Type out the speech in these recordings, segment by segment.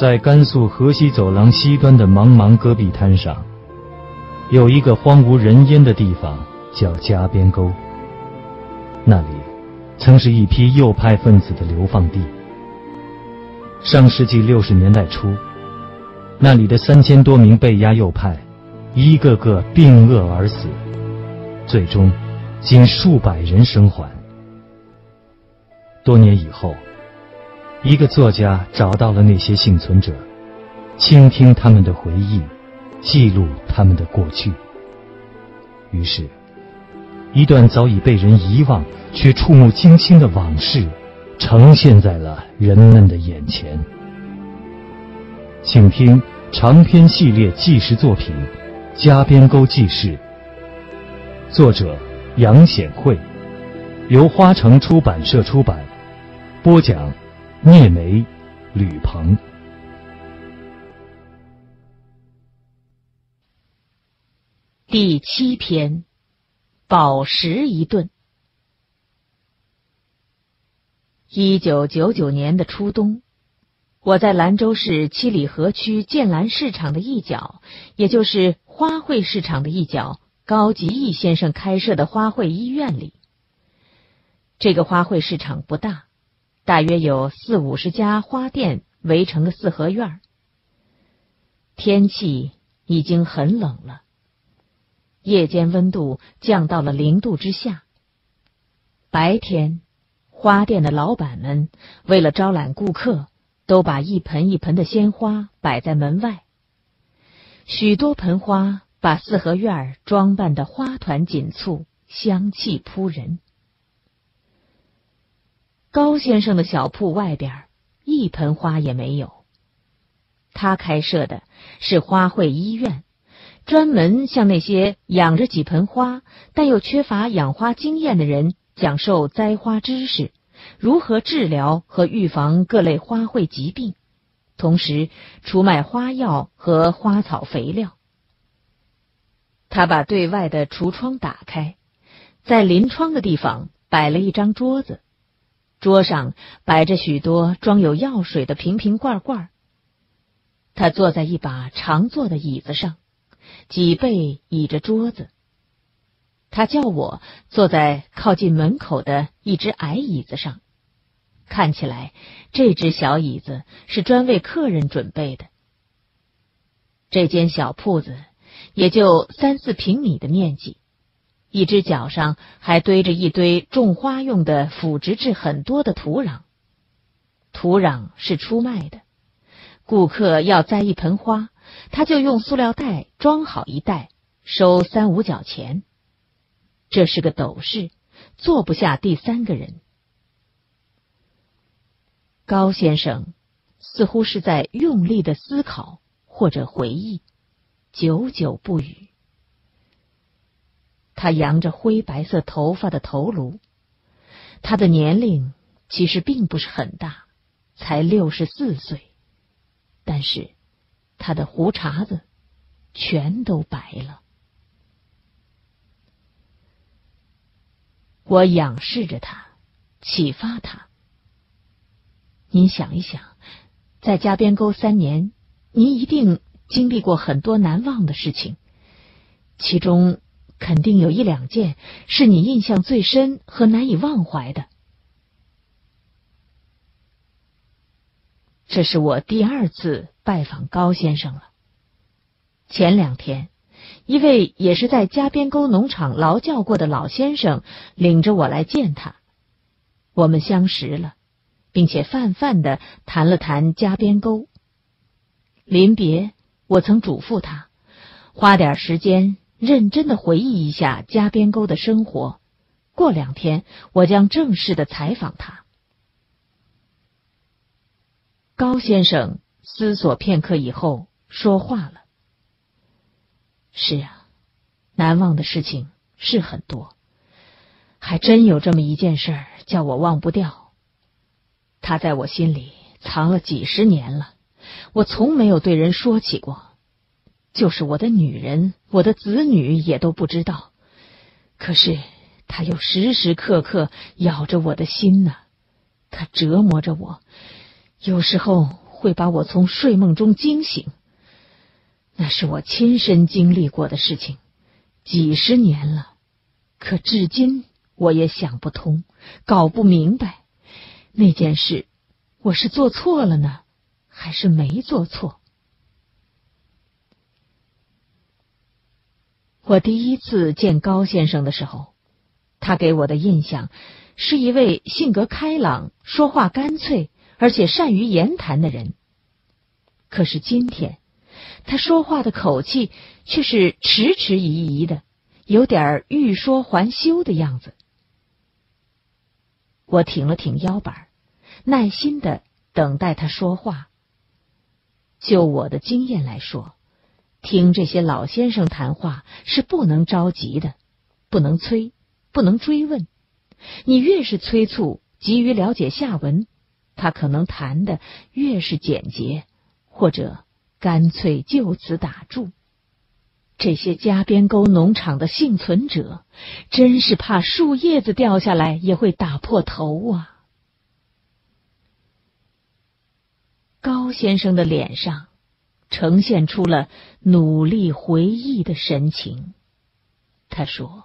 在甘肃河西走廊西端的茫茫戈壁滩上，有一个荒无人烟的地方，叫夹边沟。那里曾是一批右派分子的流放地。上世纪60年代初，那里的3000多名被押右派，一个个病饿而死，最终仅数百人生还。多年以后，一个作家找到了那些幸存者，倾听他们的回忆，记录他们的过去。于是，一段早已被人遗忘却触目惊心的往事呈现在了人们的眼前。请听长篇系列纪实作品《夹边沟记事》，作者杨显慧，由花城出版社出版，播讲聂梅、吕鹏。 第7篇，饱食一顿。1999年的初冬，我在兰州市七里河区建兰市场的一角，也就是花卉市场的一角，高吉义先生开设的花卉医院里。这个花卉市场不大，大约有40-50家花店围成个4合院。天气已经很冷了，夜间温度降到了0度之下。白天，花店的老板们为了招揽顾客，都把一盆一盆的鲜花摆在门外。许多盆花把4合院装扮得花团锦簇，香气扑人。高先生的小铺外边一盆花也没有。他开设的是花卉医院，专门向那些养着几盆花但又缺乏养花经验的人讲授栽花知识，如何治疗和预防各类花卉疾病，同时出卖花药和花草肥料。他把对外的橱窗打开，在临窗的地方摆了一张桌子，桌上摆着许多装有药水的瓶瓶罐罐。他坐在一把长座的椅子上，脊背倚着桌子。他叫我坐在靠近门口的一只矮椅子上，看起来这只小椅子是专为客人准备的。这间小铺子也就3-4平米的面积，一只脚上还堆着一堆种花用的腐殖质很多的土壤。土壤是出卖的，顾客要栽一盆花，他就用塑料袋装好一袋，收3-5角钱。这是个斗室，坐不下第3个人。高先生似乎是在用力的思考或者回忆，久久不语。他扬着灰白色头发的头颅，他的年龄其实并不是很大，才64岁，但是他的胡茬子全都白了。我仰视着他，启发他。您想一想，在夹边沟3年，您一定经历过很多难忘的事情，其中肯定有1-2件是你印象最深和难以忘怀的。这是我第2次拜访高先生了。前2天，一位也是在夹边沟农场劳教过的老先生领着我来见他，我们相识了，并且泛泛地谈了谈夹边沟。临别，我曾嘱咐他花点时间认真地回忆一下夹边沟的生活，过2天我将正式地采访他。高先生思索片刻以后说话了。是啊，难忘的事情是很多，还真有这么一件事儿叫我忘不掉。他在我心里藏了几十年了，我从没有对人说起过，就是我的女人、我的子女也都不知道。可是他又时时刻刻咬着我的心呢，他折磨着我，有时候会把我从睡梦中惊醒。那是我亲身经历过的事情，几十年了，可至今我也想不通，搞不明白，那件事我是做错了呢，还是没做错？我第一次见高先生的时候，他给我的印象是一位性格开朗、说话干脆，而且善于言谈的人。可是今天，他说话的口气却是迟迟疑疑的，有点欲说还休的样子。我挺了挺腰板，耐心地等待他说话。就我的经验来说，听这些老先生谈话是不能着急的，不能催，不能追问。你越是催促，急于了解下文，他可能谈的越是简洁，或者干脆就此打住。这些家边沟农场的幸存者，真是怕树叶子掉下来也会打破头啊！高先生的脸上呈现出了努力回忆的神情。他说：“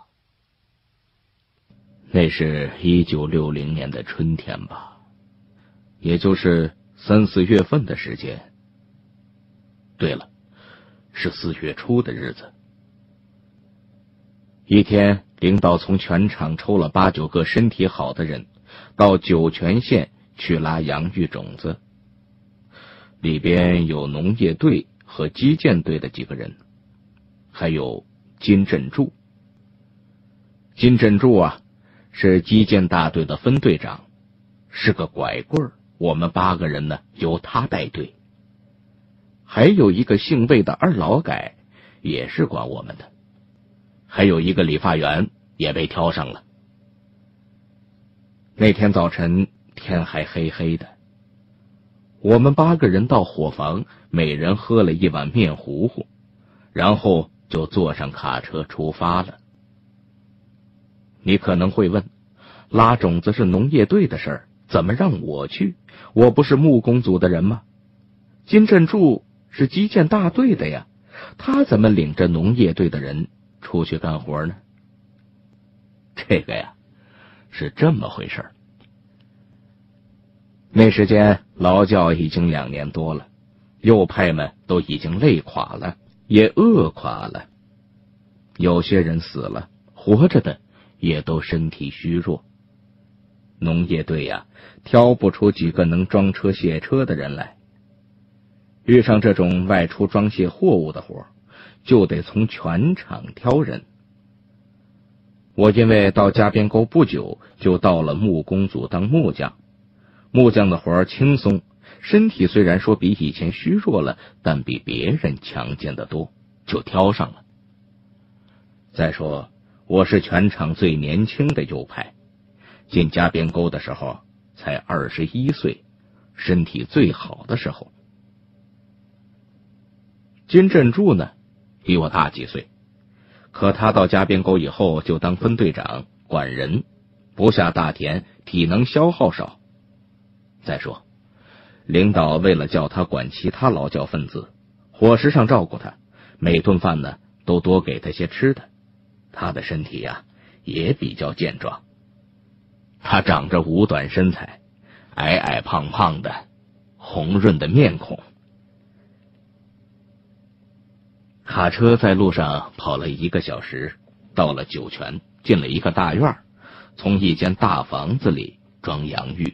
那是1960年的春天吧，也就是3、4月份的时间。对了，是4月初的日子。一天，领导从全场抽了8、9个身体好的人，到酒泉县去拉洋芋种子。里边有农业队和基建队的几个人，还有金振柱。金振柱啊，是基建大队的分队长，是个拐棍儿。我们8个人呢，由他带队。还有一个姓魏的二劳改，也是管我们的。还有一个理发员也被挑上了。那天早晨天还黑黑的，我们8个人到伙房，每人喝了1碗面糊糊，然后就坐上卡车出发了。你可能会问，拉种子是农业队的事儿，怎么让我去？我不是木工组的人吗？金振柱是基建大队的呀，他怎么领着农业队的人出去干活呢？这个呀，是这么回事儿。那时间劳教已经2年多了，右派们都已经累垮了，也饿垮了。有些人死了，活着的也都身体虚弱。农业队呀，挑不出几个能装车卸车的人来。遇上这种外出装卸货物的活，就得从全场挑人。我因为到家边沟不久，就到了木工组当木匠。木匠的活轻松，身体虽然说比以前虚弱了，但比别人强健得多，就挑上了。再说，我是全场最年轻的右派，进家边沟的时候才21岁，身体最好的时候。金振柱呢，比我大几岁，可他到家边沟以后就当分队长，管人，不下大田，体能消耗少。再说，领导为了叫他管其他劳教分子，伙食上照顾他，每顿饭呢都多给他些吃的。他的身体呀，也比较健壮。他长着五短身材，矮矮胖胖的，红润的面孔。卡车在路上跑了1个小时，到了酒泉，进了一个大院，从一间大房子里装洋芋。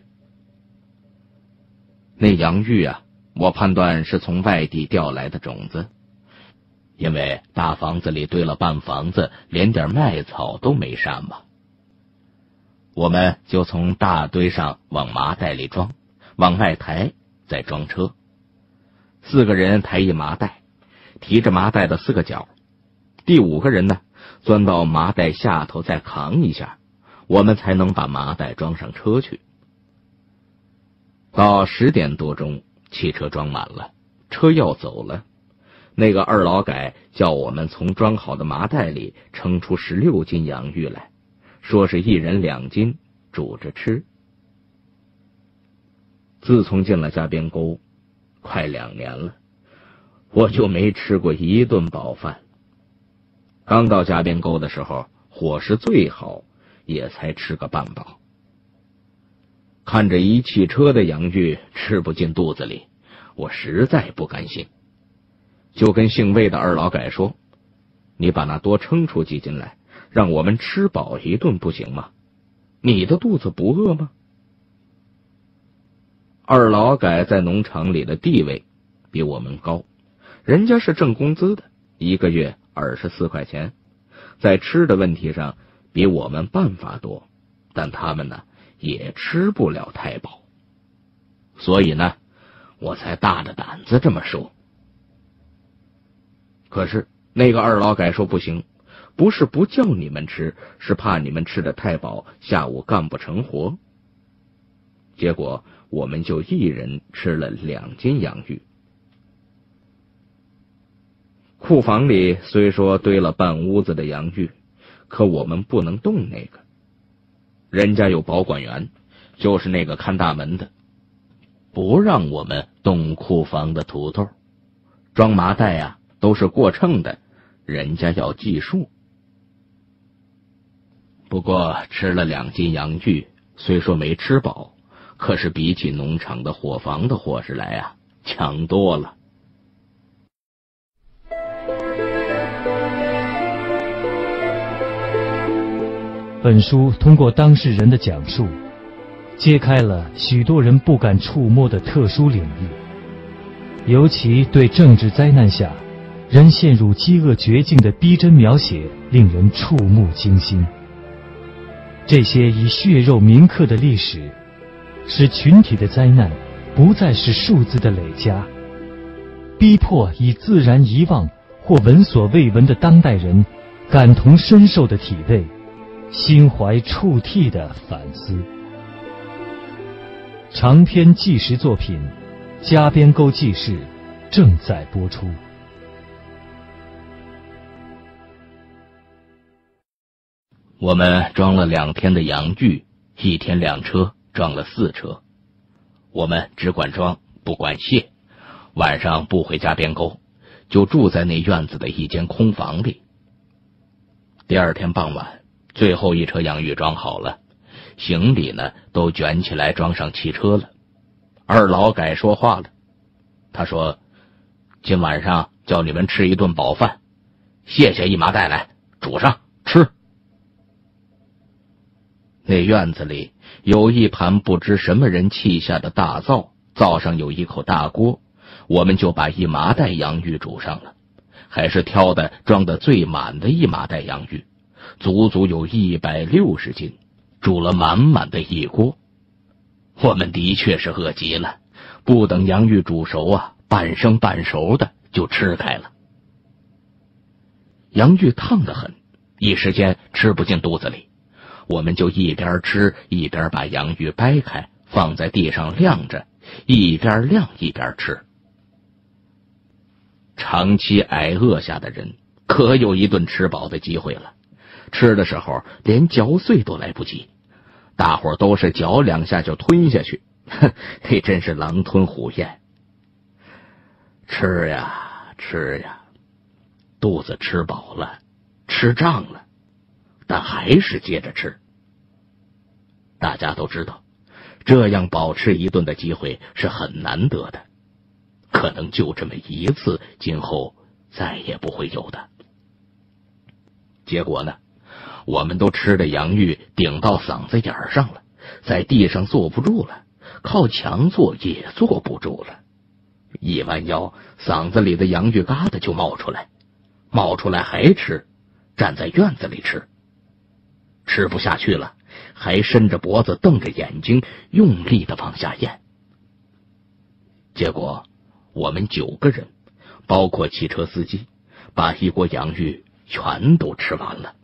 那洋芋啊，我判断是从外地调来的种子，因为大房子里堆了半房子，连点麦草都没上嘛。我们就从大堆上往麻袋里装，往外抬，再装车。4个人抬一麻袋，提着麻袋的4个角，第5个人呢，钻到麻袋下头再扛一下，我们才能把麻袋装上车去。到10点多钟，汽车装满了，车要走了。那个二劳改叫我们从装好的麻袋里称出16斤洋芋来，说是1人2斤，煮着吃。自从进了家边沟， 快2年了，我就没吃过一顿饱饭。刚到家边沟的时候，伙食最好，也才吃个半饱。看着一汽车的洋芋吃不进肚子里，我实在不甘心，就跟姓魏的二劳改说：“你把那多称出几斤来，让我们吃饱一顿不行吗？你的肚子不饿吗？”二劳改在农场里的地位比我们高，人家是挣工资的，1个月24块钱，在吃的问题上比我们办法多，但他们呢也吃不了太饱，所以呢我才大着胆子这么说。可是那个二劳改说不行，不是不叫你们吃，是怕你们吃得太饱，下午干不成活。结果我们就一人吃了2斤洋芋。库房里虽说堆了半屋子的洋芋，可我们不能动那个，人家有保管员，就是那个看大门的，不让我们动库房的土豆，装麻袋啊都是过秤的，人家要计数。不过吃了2斤洋芋，虽说没吃饱，可是比起农场的伙房的伙食来啊，强多了。 本书通过当事人的讲述，揭开了许多人不敢触摸的特殊领域，尤其对政治灾难下人陷入饥饿绝境的逼真描写令人触目惊心。这些以血肉铭刻的历史，使群体的灾难不再是数字的累加，逼迫已自然遗忘或闻所未闻的当代人感同身受的体味，心怀触涕的反思。长篇纪实作品《家边沟记事》正在播出。 我们装了2天的洋芋，1天2车，装了4车。我们只管装，不管卸，晚上不回家边沟，就住在那院子的一间空房里。第2天傍晚，最后1车洋芋装好了，行李呢都卷起来装上汽车了。二劳改说话了，他说：“今晚上叫你们吃一顿饱饭，卸下1麻袋来，煮上吃。”那院子里有一盘不知什么人砌下的大灶，灶上有一口大锅，我们就把1麻袋洋芋煮上了，还是挑的装的最满的1麻袋洋芋，足足有160斤，煮了满满的一锅。我们的确是饿极了，不等洋芋煮熟啊，半生半熟的就吃开了。洋芋烫得很，一时间吃不进肚子里，我们就一边吃一边把洋芋掰开，放在地上晾着，一边晾一边吃。长期挨饿下的人可有一顿吃饱的机会了，吃的时候连嚼碎都来不及，大伙都是嚼2下就吞下去，这真是狼吞虎咽。吃呀吃呀，肚子吃饱了，吃胀了，但还是接着吃。大家都知道，这样饱吃一顿的机会是很难得的，可能就这么一次，今后再也不会有的。结果呢，我们都吃的洋芋顶到嗓子眼上了，在地上坐不住了，靠墙坐也坐不住了，一弯腰，嗓子里的洋芋疙瘩就冒出来还吃，站在院子里吃，吃不下去了，还伸着脖子瞪着眼睛，用力的往下咽。结果我们9个人，包括汽车司机，把1锅洋芋全都吃完了。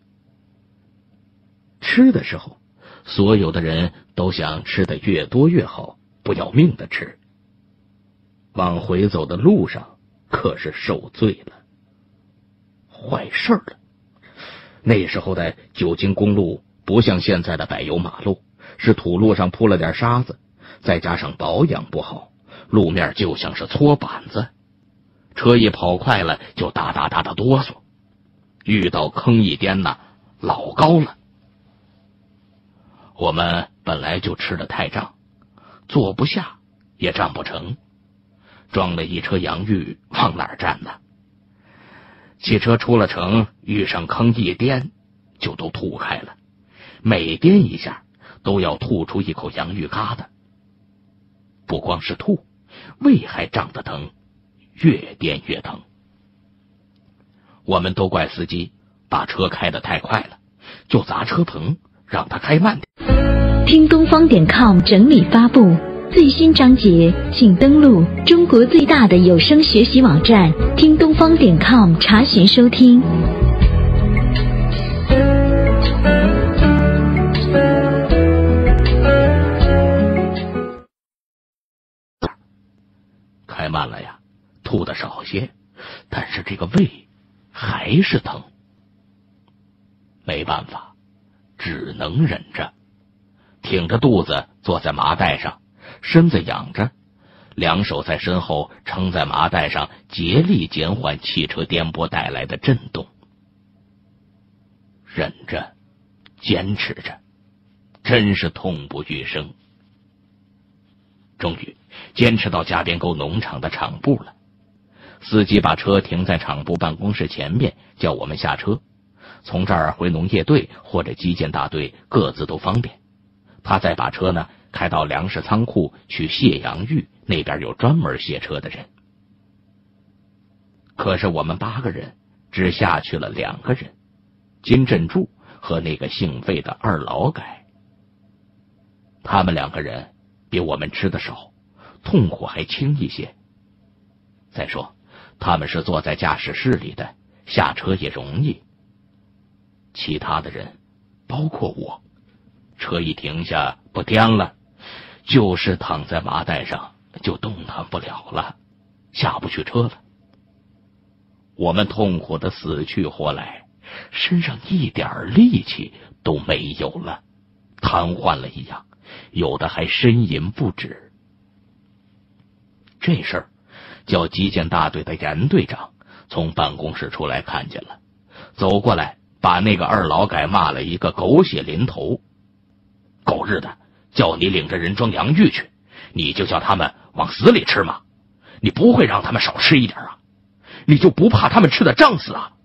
吃的时候，所有的人都想吃得越多越好，不要命的吃。往回走的路上可是受罪了，坏事了。那时候的9京公路不像现在的柏油马路，是土路上铺了点沙子，再加上保养不好， 路面就像是搓板子，车一跑快了就哒哒哒的哆嗦，遇到坑一颠呐，老高了。我们本来就吃得太胀，坐不下也站不成，装了一车洋芋往哪儿站呢？汽车出了城，遇上坑一颠就都吐开了，每颠一下都要吐出一口洋芋疙瘩。不光是吐，胃还胀得疼，越颠越疼。我们都怪司机把车开得太快了，就砸车棚让他开慢点。 听东方.com 整理发布最新章节，请登录中国最大的有声学习网站听东方.com查询收听。 开慢了呀，吐的少些，但是这个胃还是疼。没办法，只能忍着，挺着肚子坐在麻袋上，身子仰着，两手在身后撑在麻袋上，竭力减缓汽车颠簸带来的震动。忍着，坚持着，真是痛不欲生。终于坚持到加边沟农场的场部了，司机把车停在场部办公室前面，叫我们下车，从这儿回农业队或者基建大队各自都方便。他再把车呢开到粮食仓库去卸洋芋，那边有专门卸车的人。可是我们8个人只下去了2个人，金振柱和那个姓费的二劳改。他们2个人比我们吃的少，痛苦还轻一些。再说他们是坐在驾驶室里的，下车也容易。其他的人包括我，车一停下不颠了，就是躺在麻袋上就动弹不了了，下不去车了。我们痛苦的死去活来，身上一点力气都没有了，瘫痪了一样，有的还呻吟不止。这事儿叫基建大队的严队长从办公室出来看见了，走过来把那个二劳改骂了一个狗血淋头。狗日的，叫你领着人装洋芋去，你就叫他们往死里吃吗？你不会让他们少吃一点啊？你就不怕他们吃的胀死啊？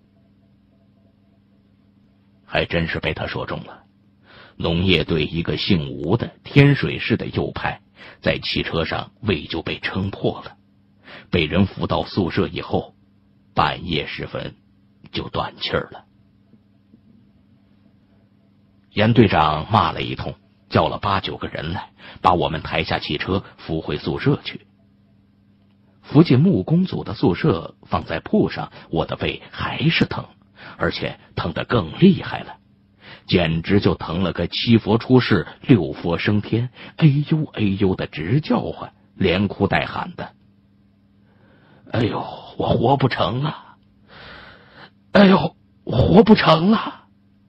还真是被他说中了。农业队一个姓吴的天水市的右派，在汽车上胃就被撑破了，被人扶到宿舍以后，半夜时分就断气儿了。严队长骂了一通，叫了8、9个人来，把我们抬下汽车扶回宿舍去。扶进木工组的宿舍，放在铺上，我的胃还是疼，而且疼得更厉害了，简直就疼了个7佛出世6佛升天，哎呦哎呦的直叫唤，连哭带喊的。哎呦，我活不成了！哎呦，我活不成了！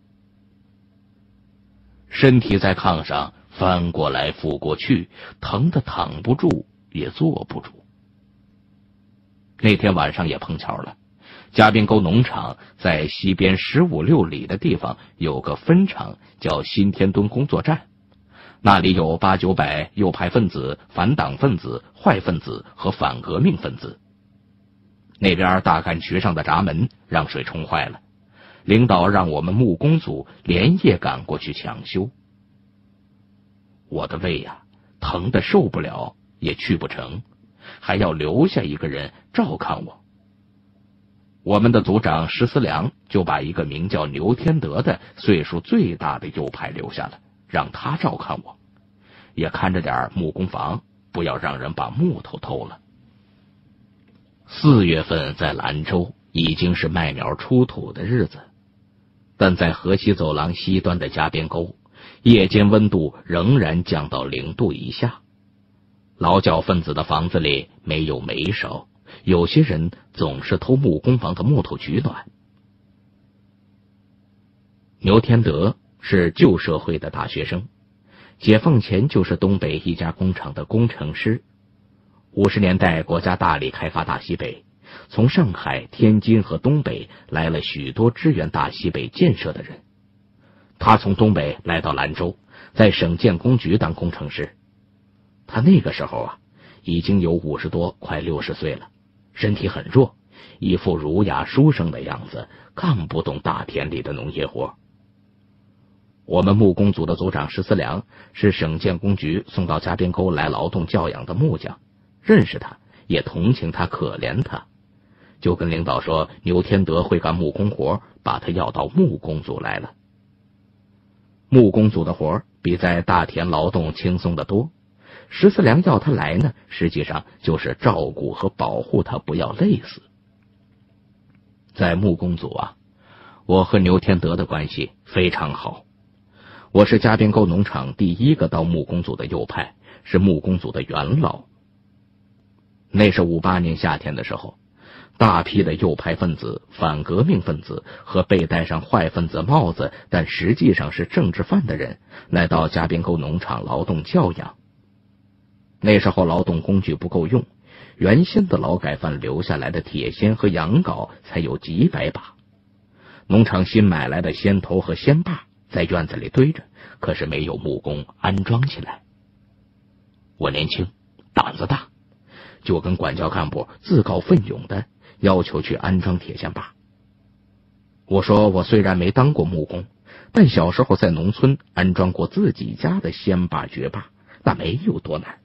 身体在炕上翻过来覆过去，疼得躺不住也坐不住。那天晚上也碰巧了，加边沟农场在西边15、6里的地方有个分厂叫新天墩工作站，那里有8、900右派分子、反党分子、坏分子和反革命分子。那边大干渠上的闸门让水冲坏了，领导让我们木工组连夜赶过去抢修。我的胃呀，疼得受不了，也去不成，还要留下一个人照看我。我们的组长石思良就把一个名叫牛天德的岁数最大的右派留下了，让他照看我，也看着点木工房，不要让人把木头偷了。4月份在兰州已经是麦苗出土的日子，但在河西走廊西端的加边沟，夜间温度仍然降到0度以下。劳教分子的房子里没有煤烧，有些人总是偷木工房的木头取暖。牛天德是旧社会的大学生，解放前就是东北一家工厂的工程师。 50年代国家大力开发大西北，从上海、天津和东北来了许多支援大西北建设的人。他从东北来到兰州，在省建工局当工程师。他那个时候已经有50多，快60岁了，身体很弱，一副儒雅书生的样子，更不懂大田里的农业活。我们木工组的组长石思良是省建工局送到家边沟来劳动教养的木匠，认识他，也同情他，可怜他，就跟领导说牛天德会干木工活，把他要到木工组来了。木工组的活比在大田劳动轻松得多，石思良要他来呢，实际上就是照顾和保护他不要累死。在木工组我和牛天德的关系非常好。我是家边沟农场第一个到木工组的右派，是木工组的元老。那是58年夏天的时候，大批的右派分子、反革命分子和被戴上坏分子帽子但实际上是政治犯的人来到家边沟农场劳动教养。那时候劳动工具不够用，原先的劳改犯留下来的铁锨和羊镐才有几百把，农场新买来的锨头和锨把在院子里堆着，可是没有木工安装起来。我年轻，胆子大，就跟管教干部自告奋勇的要求去安装铁锨把。我说我虽然没当过木工，但小时候在农村安装过自己家的锨把掘把，那没有多难。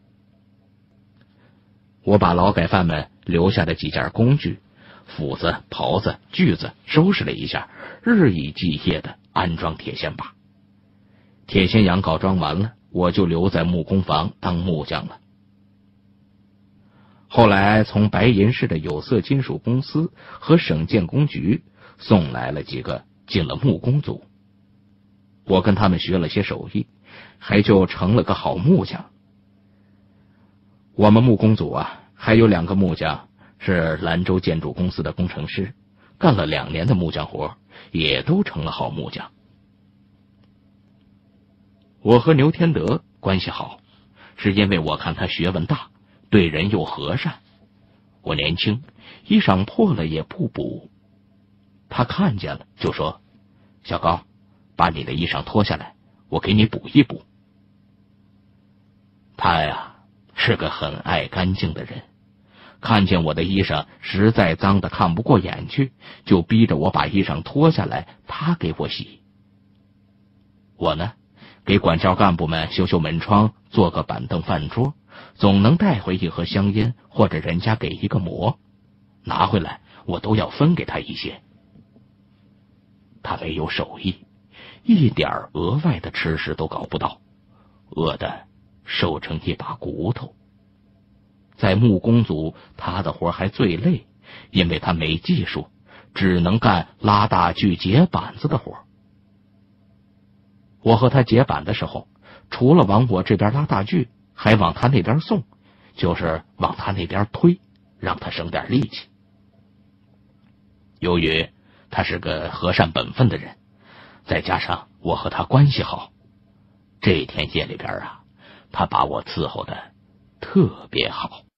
我把劳改犯们留下的几件工具，斧子、刨子、锯子收拾了一下，日以继夜的安装铁锨把。铁锨羊镐装完了，我就留在木工房当木匠了。后来从白银市的有色金属公司和省建工局送来了几个进了木工组，我跟他们学了些手艺，还就成了个好木匠。我们木工组还有2个木匠是兰州建筑公司的工程师，干了2年的木匠活，也都成了好木匠。我和牛天德关系好，是因为我看他学问大，对人又和善。我年轻，衣裳破了也不补，他看见了就说：“小高，把你的衣裳脱下来，我给你补一补。”他是个很爱干净的人，看见我的衣裳实在脏的看不过眼去，就逼着我把衣裳脱下来，他给我洗。我呢，给管教干部们修修门窗，做个板凳饭桌，总能带回一盒香烟，或者人家给一个馍，拿回来我都要分给他一些。他没有手艺，一点额外的吃食都搞不到，饿得瘦成一把骨头。在木工组，他的活还最累，因为他没技术，只能干拉大锯、解板子的活。我和他解板的时候，除了往我这边拉大锯，还往他那边送，就是往他那边推，让他省点力气。由于他是个和善本分的人，再加上我和他关系好，这天夜里边他把我伺候的特别好。